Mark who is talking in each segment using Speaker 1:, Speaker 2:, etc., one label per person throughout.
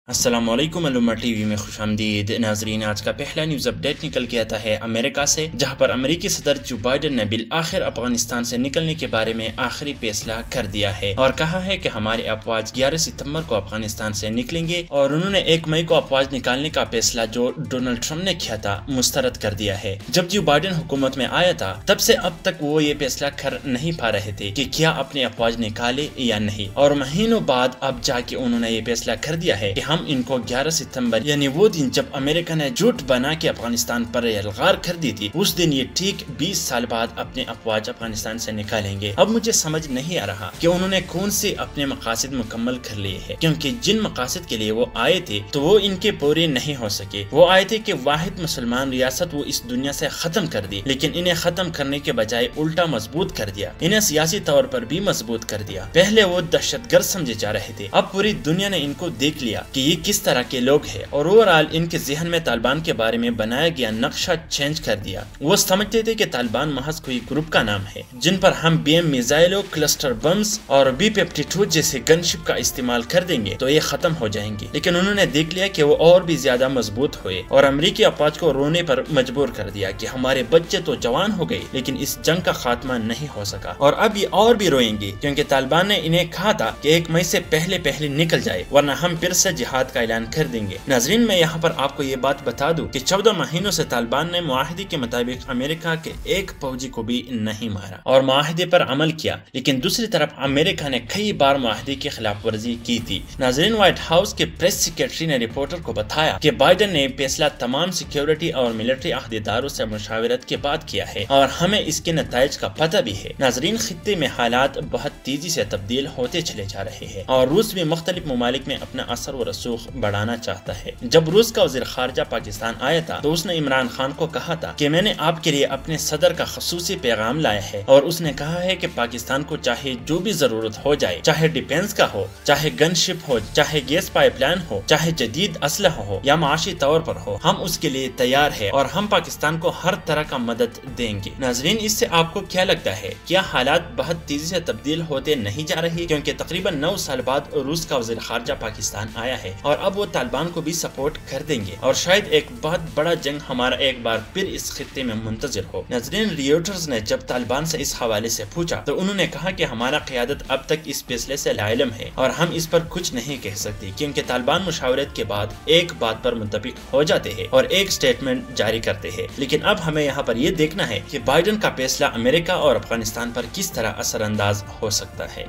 Speaker 1: अस्सलामुअलैकुम अलुम्मा टीवी में खुशामदीद नाजरीन। आज का पहला न्यूज़ अपडेट निकल के आता है अमेरिका से, जहां पर अमेरिकी सदर जो बाइडेन ने बिल आखिर अफगानिस्तान से निकलने के बारे में आखिरी फैसला कर दिया है और कहा है कि हमारे अफवाज 11 सितंबर को अफगानिस्तान से निकलेंगे और उन्होंने 1 मई को अफवाज निकालने का फैसला जो डोनाल्ड ट्रम्प ने किया था मुस्तरद कर दिया है। जब जो बाइडेन हुकूमत में आया था तब से अब तक वो ये फैसला कर नहीं पा रहे थे कि क्या अपने अफवाज निकाले या नहीं, और महीनों बाद अब जाके उन्होंने ये फैसला कर दिया है कि हम इनको 11 सितंबर यानी वो दिन जब अमेरिका ने झूठ बना के अफगानिस्तान पर यलगार कर दी थी, उस दिन ये ठीक 20 साल बाद अपने अफवाज अफगानिस्तान से निकालेंगे। अब मुझे समझ नहीं आ रहा कि उन्होंने कौन से अपने मकासद मुकम्मल कर लिए हैं, क्योंकि जिन मकासद के लिए वो आए थे तो वो इनके पूरे नहीं हो सके। वो आए थे कि वाहिद मुसलमान रियासत वो इस दुनिया से खत्म कर दी, लेकिन इन्हें खत्म करने के बजाय उल्टा मजबूत कर दिया, इन्हें सियासी तौर पर भी मजबूत कर दिया। पहले वो दहशतगर्द समझे जा रहे थे, अब पूरी दुनिया ने इनको देख लिया कि ये किस तरह के लोग हैं और ओवरऑल इनके जहन में तालिबान के बारे में बनाया गया नक्शा चेंज कर दिया। वो समझते थे कि तालिबान महज कोई ग्रुप का नाम है जिन पर हम BM मिसाइलों, क्लस्टर बम्स और B-52 जैसे गनशिप का इस्तेमाल कर देंगे तो ये खत्म हो जाएंगे, लेकिन उन्होंने देख लिया कि वो और भी ज्यादा मजबूत हुए और अमेरिकी अफवाज को रोने पर मजबूर कर दिया कि हमारे बच्चे तो जवान हो गए लेकिन इस जंग का खात्मा नहीं हो सका और अब ये और भी रोएंगे, क्योंकि तालिबान ने इन्हें कहा था कि 1 मई से पहले निकल जाए वरना हम फिर से जिहाद का ऐलान कर देंगे। नाजरीन, मैं यहाँ पर आपको ये बात बता दूं कि 14 महीनों से तालिबान ने मुआहदे के मुताबिक अमेरिका के एक फौजी को भी नहीं मारा और मुआहदे पर अमल किया, लेकिन दूसरी तरफ अमेरिका ने कई बार मुआहदे की खिलाफ वर्जी की थी। नाजरीन, व्हाइट हाउस के प्रेस सेक्रेटरी ने रिपोर्टर को बताया कि बाइडेन ने फैसला तमाम सिक्योरिटी और मिलिट्री अहदेदारों से मुशावरत के बाद किया है और हमें इसके नताइज का पता भी है। नाजरीन, खित्ते में हालात बहुत तेजी से तब्दील होते चले जा रहे हैं और रूस भी मुख्तलिफ ममालिक में अपना असर व रसूख बढ़ाना चाहता है। जब रूस का वज़ीर ख़ारजा पाकिस्तान आया था तो उसने इमरान खान को कहा था कि मैंने आपके लिए अपने सदर का ख़ुसूसी पैगाम लाया है और उसने कहा है कि पाकिस्तान को चाहे जो भी जरूरत हो जाए, चाहे डिफेंस का हो, चाहे गनशिप हो, चाहे गैस पाइपलाइन हो, चाहे जदीद असलहा हो या माशी तौर पर हो, हम उसके लिए तैयार है और हम पाकिस्तान को हर तरह का मदद देंगे। नाजरीन, इससे आपको क्या लगता है, क्या हालात बहुत तेजी से तब्दील होते नहीं जा रही? क्योंकि तकरीबन 9 साल बाद रूस का वज़ीर ख़ारजा पाकिस्तान आया है और अब वो तालिबान को भी सपोर्ट कर देंगे और शायद एक बहुत बड़ा जंग हमारा एक बार फिर इस खित्ते में मुंतजर हो। नाज़रीन, रियोटर्स ने जब तालिबान से इस हवाले से पूछा तो उन्होंने कहा कि हमारा क़यादत अब तक इस फैसले से लाइलम है और हम इस पर कुछ नहीं कह सकते, क्योंकि तालिबान मुशावरत के बाद एक बात पर मुत्तफिक हो जाते हैं और एक स्टेटमेंट जारी करते हैं। लेकिन अब हमें यहाँ पर यह देखना है कि बाइडेन का फैसला अमेरिका और अफगानिस्तान पर किस तरह असरअंदाज हो सकता है।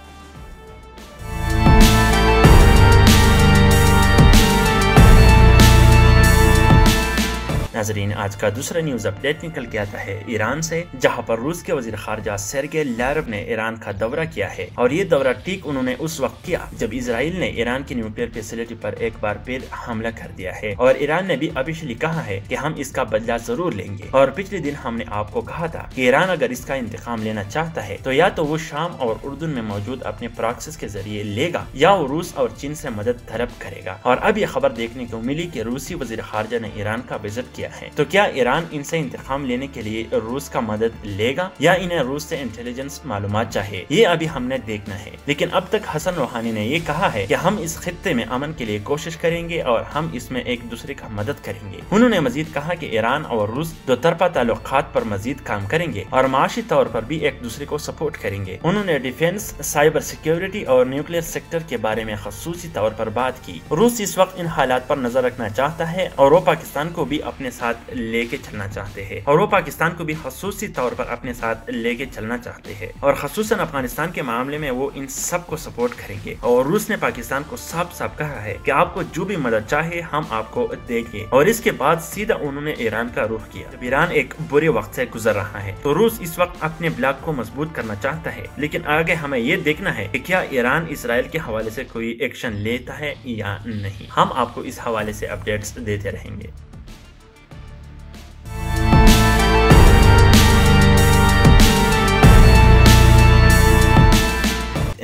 Speaker 1: नाजरीन, आज का दूसरा न्यूज अपडेट निकल के आता है ईरान से, जहां पर रूस के वजीर खारजा सेर्गेई लाव्रोव ने ईरान का दौरा किया है और ये दौरा ठीक उन्होंने उस वक्त किया जब इजराइल ने ईरान की न्यूक्लियर फैसिलिटी पर एक बार फिर हमला कर दिया है और ईरान ने भी ऑफिशियली कहा है कि हम इसका बदला जरूर लेंगे। और पिछले दिन हमने आपको कहा था कि ईरान अगर इसका इंतकाम लेना चाहता है तो या तो वो शाम और उर्दून में मौजूद अपने प्रॉक्सीज के जरिए लेगा या वो रूस और चीन से मदद तलब करेगा। और अब ये खबर देखने को मिली कि रूसी वजीर खारजा ने ईरान का विजिट किया है। तो क्या ईरान इनसे इंतकाम लेने के लिए रूस का मदद लेगा या इन्हें रूस से इंटेलिजेंस मालूमात चाहिए, ये अभी हमने देखना है। लेकिन अब तक हसन रूहानी ने ये कहा है कि हम इस खित्ते में अमन के लिए कोशिश करेंगे और हम इसमें एक दूसरे का मदद करेंगे। उन्होंने मजीद कहा कि ईरान और रूस दो तरफा ताल्लुकात पर मजीद काम करेंगे और माशी तौर पर भी एक दूसरे को सपोर्ट करेंगे। उन्होंने डिफेंस, साइबर सिक्योरिटी और न्यूक्लियर सेक्टर के बारे में खसूसी तौर पर बात की। रूस इस वक्त इन हालात पर नजर रखना चाहता है और वो पाकिस्तान को भी अपने साथ लेके चलना चाहते हैं और वो पाकिस्तान को भी खसूसी तौर पर अपने साथ लेके चलना चाहते हैं और खसूसन अफगानिस्तान के मामले में वो इन सब को सपोर्ट करेंगे। और रूस ने पाकिस्तान को साफ साफ कहा है कि आपको जो भी मदद चाहे हम आपको देंगे। और इसके बाद सीधा उन्होंने ईरान का रुख किया। जब ईरान एक बुरे वक्त से गुजर रहा है तो रूस इस वक्त अपने ब्लॉक को मजबूत करना चाहता है, लेकिन आगे हमें ये देखना है कि क्या ईरान इसराइल के हवाले से कोई एक्शन लेता है या नहीं। हम आपको इस हवाले से अपडेट्स देते रहेंगे।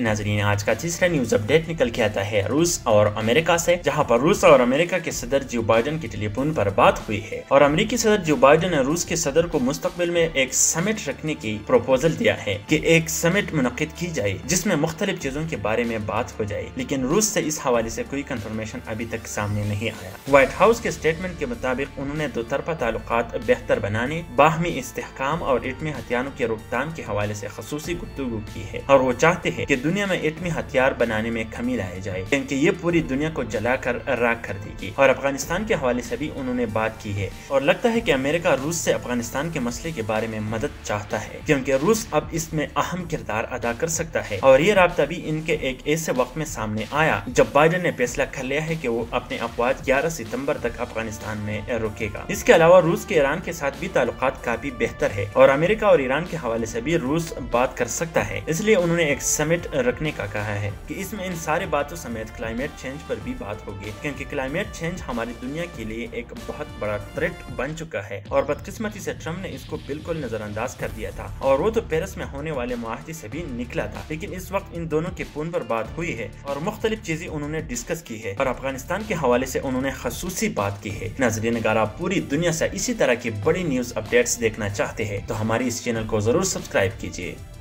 Speaker 1: नाजरीन, आज का तीसरा न्यूज अपडेट निकल के आता है रूस और अमेरिका से, जहां पर रूस और अमेरिका के सदर जो बाइडेन की टेलीफोन पर बात हुई है और अमेरिकी सदर जो बाइडेन ने रूस के सदर को मुस्तकबिल में एक समिट रखने की प्रपोजल दिया है कि एक समिट मुनक्किद की जाए जिसमें मुख्तलिफ चीजों के बारे में बात हो जाए, लेकिन रूस से इस हवाले से कोई कंफर्मेशन अभी तक सामने नहीं आया। व्हाइट हाउस के स्टेटमेंट के मुताबिक उन्होंने दो तरफा ताल्लुकात बेहतर बनाने, बाहमी इस्तेहकाम और एटमी हथियारों के रोकथाम के हवाले से खसूसी गुफ्तगू की है और वो चाहते हैं कि दुनिया में एटमी हथियार बनाने में कमी लाई जाए क्योंकि ये पूरी दुनिया को जलाकर राख कर देगी। और अफगानिस्तान के हवाले से भी उन्होंने बात की है और लगता है कि अमेरिका रूस से अफगानिस्तान के मसले के बारे में मदद चाहता है क्योंकि रूस अब इसमें अहम किरदार अदा कर सकता है। और ये राब्ता भी इनके एक ऐसे वक्त में सामने आया जब बाइडेन ने फैसला कर लिया है कि वो अपने अफवाज 11 सितंबर तक अफगानिस्तान में रुकेगा। इसके अलावा रूस के ईरान के साथ भी ताल्लुकात काफी बेहतर है और अमेरिका और ईरान के हवाले से भी रूस बात कर सकता है, इसलिए उन्होंने एक समिट रखने का कहा है कि इसमें इन सारे बातों समेत क्लाइमेट चेंज पर भी बात होगी क्योंकि क्लाइमेट चेंज हमारी दुनिया के लिए एक बहुत बड़ा थ्रेट बन चुका है और बदकिस्मती से ट्रम्प ने इसको बिल्कुल नजरअंदाज कर दिया था और वो तो पेरिस में होने वाले मुआहदे से भी निकला था। लेकिन इस वक्त इन दोनों के फोन पर बात हुई है और मुख्तलिफ चीजें उन्होंने डिस्कस की है और अफगानिस्तान के हवाले से उन्होंने खसूसी बात की है। नाज़रीन, अगर आप पूरी दुनिया से इसी तरह की बड़ी न्यूज अपडेट्स देखना चाहते हैं तो हमारे इस चैनल को जरूर सब्सक्राइब कीजिए।